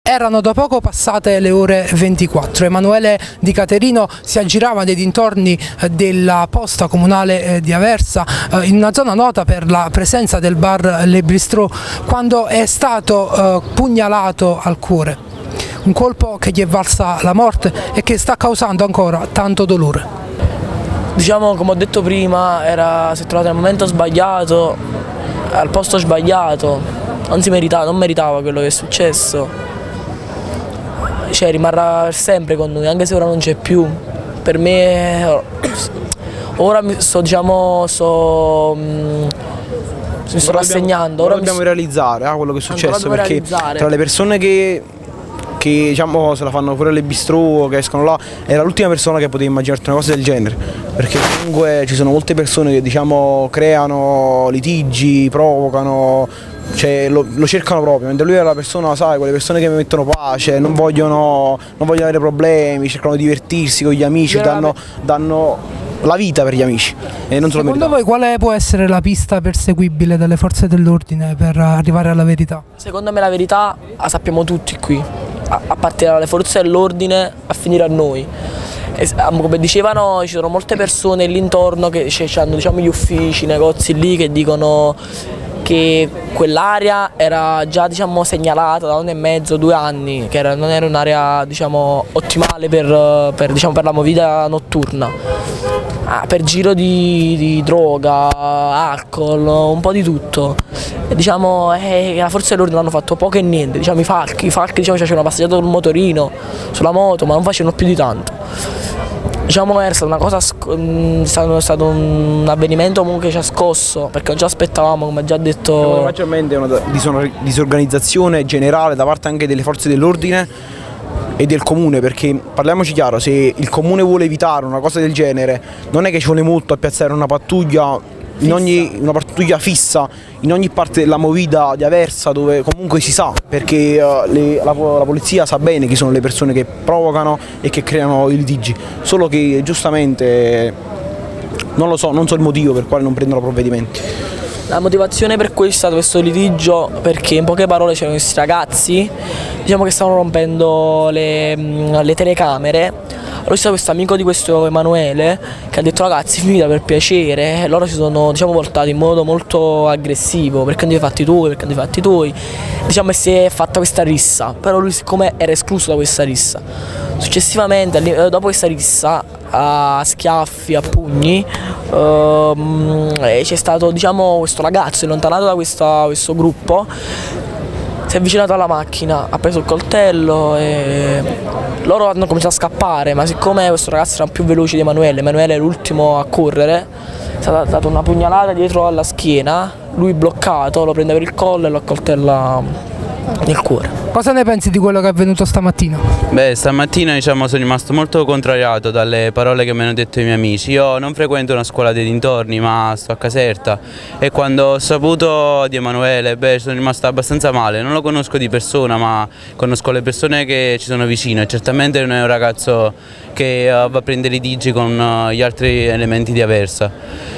Erano da poco passate le ore 24. Emanuele Di Caterino si aggirava nei dintorni della posta comunale di Aversa, in una zona nota per la presenza del bar Le Bistrot, quando è stato pugnalato al cuore. Un colpo che gli è valsa la morte e che sta causando ancora tanto dolore. Diciamo, come ho detto prima, si è trovato nel momento sbagliato, al posto sbagliato, non meritava quello che è successo. Cioè, rimarrà per sempre con noi, anche se ora non c'è più. Per me ora mi sto rassegnando. Ora dobbiamo realizzare quello che è successo, perché tra le persone che diciamo se la fanno pure le bistrò, che escono là, era l'ultima persona che poteva immaginarti una cosa del genere, perché comunque ci sono molte persone che diciamo creano litigi, provocano, cioè lo cercano proprio, mentre lui era la persona, sai, quelle persone che mettono pace, non vogliono avere problemi, cercano di divertirsi con gli amici, danno la vita per gli amici e non solo. Secondo voi quale può essere la pista perseguibile dalle forze dell'ordine per arrivare alla verità? Secondo me la verità la sappiamo tutti qui, a partire dalle forze dell'ordine a finire a noi. Come dicevano, ci sono molte persone lì intorno che hanno, diciamo, gli uffici, i negozi lì che dicono che quell'area era già, diciamo, segnalata da 1 anno e mezzo, 2 anni, che non era un'area, diciamo, ottimale per la movida notturna, per giro di droga, alcol, un po' di tutto. E diciamo la forza dell'ordine hanno fatto poco e niente, diciamo, i falchi diciamo, c'erano passeggiato col motorino, sulla moto, ma non facevano più di tanto. Diciamo è stata una cosa, è stato un avvenimento comunque che ci ha scosso, perché non ci aspettavamo, come già detto. Maggiormente è una disorganizzazione generale da parte anche delle forze dell'ordine e del comune, perché parliamoci chiaro, se il comune vuole evitare una cosa del genere non è che ci vuole molto a piazzare una pattuglia una pattuglia fissa in ogni parte della movida di Aversa, dove comunque si sa, perché la polizia sa bene chi sono le persone che provocano e che creano i litigi, solo che giustamente non so il motivo per quale non prendono provvedimenti. La motivazione per cui è stato questo litigio, perché in poche parole c'erano questi ragazzi, diciamo, che stavano rompendo le telecamere. Allora c'è questo amico di questo Emanuele che ha detto: ragazzi, finita per piacere, e loro si sono, diciamo, voltati in modo molto aggressivo, perché non li hai fatti tu, diciamo, e si è fatta questa rissa, però lui siccome era escluso da questa rissa. Successivamente, dopo questa rissa, a schiaffi, a pugni, c'è stato, diciamo, questo ragazzo allontanato da questo gruppo, si è avvicinato alla macchina, ha preso il coltello e loro hanno cominciato a scappare, ma siccome questo ragazzo era più veloce di Emanuele è l'ultimo a correre, è stata data una pugnalata dietro alla schiena, lui bloccato, lo prende per il collo e lo accoltella nel cuore. Cosa ne pensi di quello che è avvenuto stamattina? Beh, stamattina, diciamo, sono rimasto molto contrariato dalle parole che mi hanno detto i miei amici. Io non frequento una scuola dei dintorni, ma sto a Caserta, e quando ho saputo di Emanuele, sono rimasto abbastanza male. Non lo conosco di persona, ma conosco le persone che ci sono vicino, e certamente non è un ragazzo che va a prendere litigi con gli altri elementi di Aversa.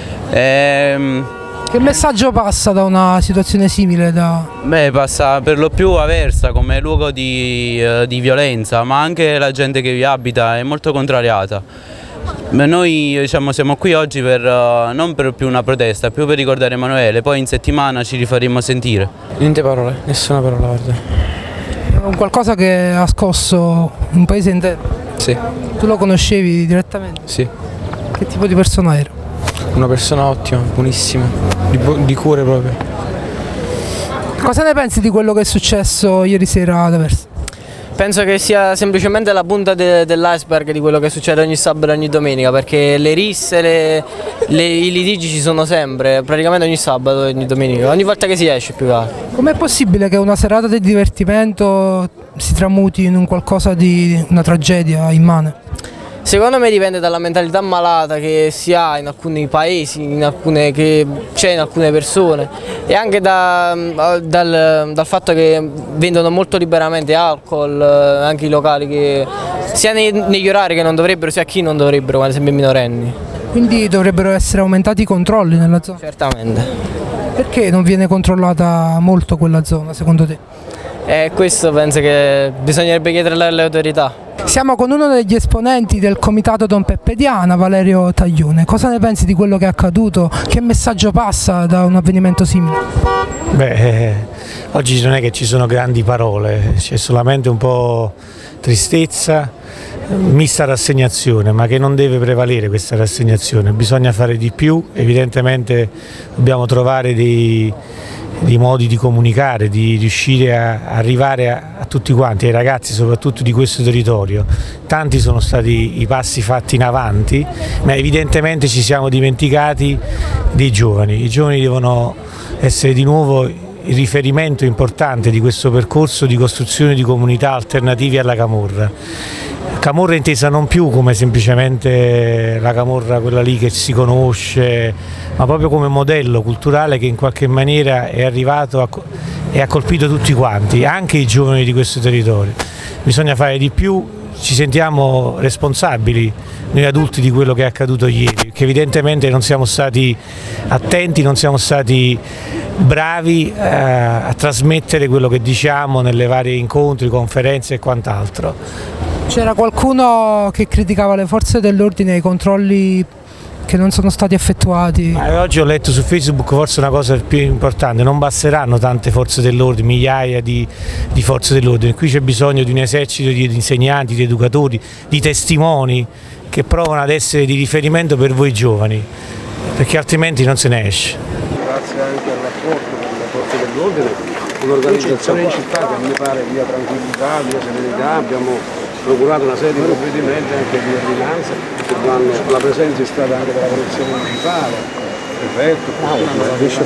Che messaggio passa da una situazione simile? Beh, passa per lo più Aversa come luogo di violenza, ma anche la gente che vi abita è molto contrariata. Noi, diciamo, siamo qui oggi non per più una protesta, più per ricordare Emanuele, poi in settimana ci rifaremo sentire. Niente parole, nessuna parola, guarda. È un qualcosa che ha scosso un paese intero? Sì. Tu lo conoscevi direttamente? Sì. Che tipo di persona era? Una persona ottima, buonissima, di cuore proprio. Cosa ne pensi di quello che è successo ieri sera ad Aversa? Penso che sia semplicemente la punta dell'iceberg di quello che succede ogni sabato e ogni domenica, perché le risse, i litigi ci sono sempre, praticamente ogni sabato e ogni domenica, ogni volta che si esce più che altro. Com'è possibile che una serata di divertimento si tramuti in un qualcosa di una tragedia immane? Secondo me dipende dalla mentalità malata che si ha in alcuni paesi, che c'è in alcune persone, e anche dal fatto che vendono molto liberamente alcol, anche i locali, che sia negli orari che non dovrebbero, sia a chi non dovrebbero, quando sempre minorenni. Quindi dovrebbero essere aumentati i controlli nella zona? Certamente. Perché non viene controllata molto quella zona secondo te? Questo penso che bisognerebbe chiedere alle autorità. Siamo con uno degli esponenti del comitato Don Peppe Diana, Valerio Taglione. Cosa ne pensi di quello che è accaduto? Che messaggio passa da un avvenimento simile? Beh, oggi non è che ci sono grandi parole, c'è solamente un po' tristezza, mista rassegnazione, ma che non deve prevalere questa rassegnazione, bisogna fare di più, evidentemente dobbiamo trovare dei modi di comunicare, di riuscire a arrivare a tutti quanti, ai ragazzi soprattutto di questo territorio. Tanti sono stati i passi fatti in avanti, ma evidentemente ci siamo dimenticati dei giovani. I giovani devono essere di nuovo il riferimento importante di questo percorso di costruzione di comunità alternative alla camorra. Camorra intesa non più come semplicemente la camorra quella lì che si conosce, ma proprio come modello culturale che in qualche maniera è arrivato e ha colpito tutti quanti, anche i giovani di questo territorio. Bisogna fare di più, ci sentiamo responsabili noi adulti di quello che è accaduto ieri, che evidentemente non siamo stati attenti, non siamo stati bravi a trasmettere quello che diciamo nelle varie incontri, conferenze e quant'altro. C'era qualcuno che criticava le forze dell'ordine e i controlli che non sono stati effettuati? Oggi ho letto su Facebook forse una cosa più importante, non basteranno tante forze dell'ordine, migliaia di forze dell'ordine, qui c'è bisogno di un esercito di insegnanti, di educatori, di testimoni che provano ad essere di riferimento per voi giovani, perché altrimenti non se ne esce. Grazie anche al rapporto con le forze dell'ordine, un'organizzazione in città che a me pare via tranquillità, via serenità, abbiamo procurato una serie di provvedimenti anche di ordinanze che danno la presenza in strada anche della polizia municipale, prefetto, sia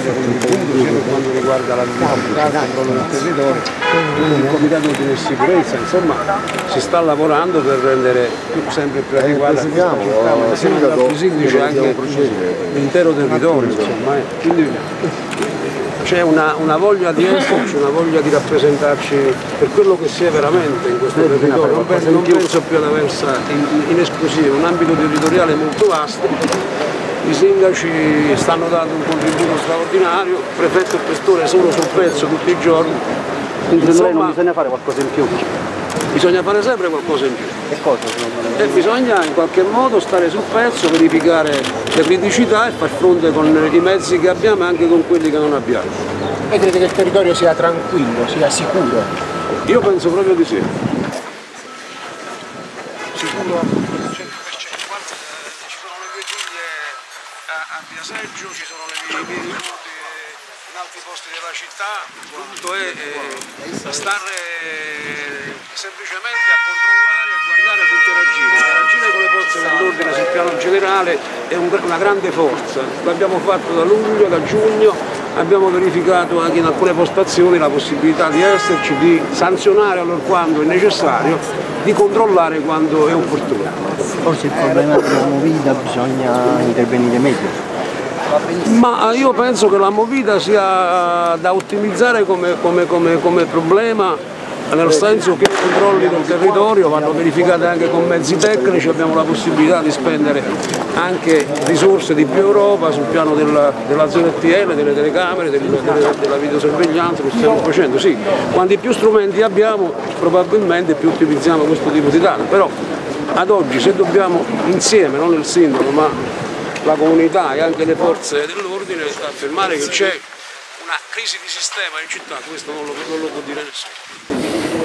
per quanto riguarda la viabilità, il controllo del territorio, quindi il comitato di sicurezza, insomma si sta lavorando per rendere sempre più adeguata questa città, ma siamo dal sindaco anche l'intero territorio, insomma, quindi c'è una voglia di esserci, una voglia di rappresentarci per quello che si è veramente in questo territorio. Non penso più ad Aversa in esclusiva, un ambito territoriale molto vasto. I sindaci stanno dando un contributo straordinario, il prefetto e il questore sono sul pezzo tutti i giorni. Insomma, non bisogna fare qualcosa in più? Bisogna fare sempre qualcosa in più. E cosa secondo lei? E bisogna in qualche modo stare sul pezzo, verificare le criticità e far fronte con i mezzi che abbiamo e anche con quelli che non abbiamo. E crede che il territorio sia tranquillo, sia sicuro? Io penso proprio di sì. Sicuro? Guarda, ci sono le mie figlie a Via Seggio, ci sono le mie nipoti in altri posti della città, tutto è stare semplicemente a controllare, a guardare, ad interagire. Interagire con le forze dell'ordine sul piano generale è una grande forza. L'abbiamo fatto da luglio, da giugno, abbiamo verificato anche in alcune postazioni la possibilità di esserci, di sanzionare allorquando è necessario, di controllare quando è opportuno. Forse il problema della movida bisogna intervenire meglio. Ma io penso che la movida sia da ottimizzare come problema, nel senso che i controlli del territorio vanno verificati anche con mezzi tecnici, abbiamo la possibilità di spendere anche risorse di più Europa sul piano della ZTL, delle telecamere, della videosorveglianza, lo stiamo facendo, sì. Quanti più strumenti abbiamo probabilmente più ottimizziamo questo tipo di dati, però ad oggi se dobbiamo insieme, non il sindaco ma la comunità e anche le forze dell'ordine affermare che c'è una crisi di sistema in città, questo non lo può dire nessuno.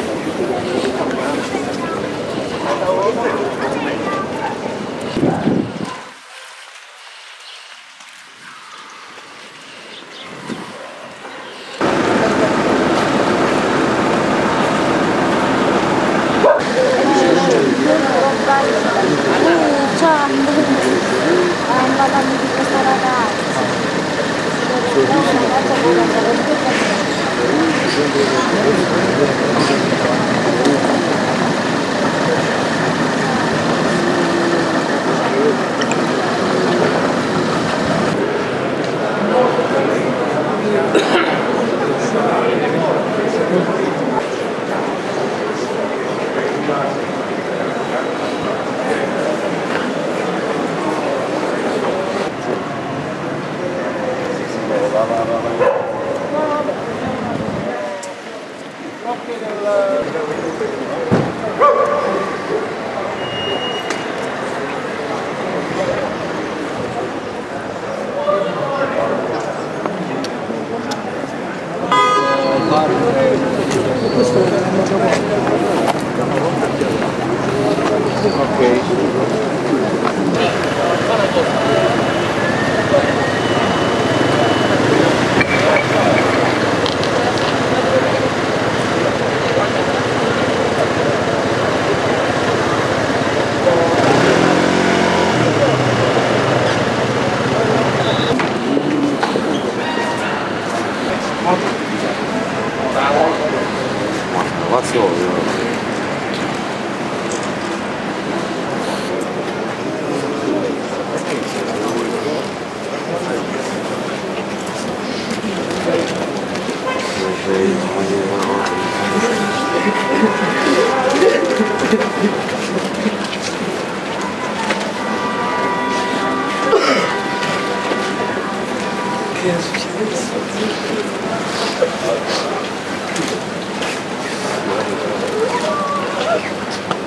Di questa ragazza Va. Che è successo?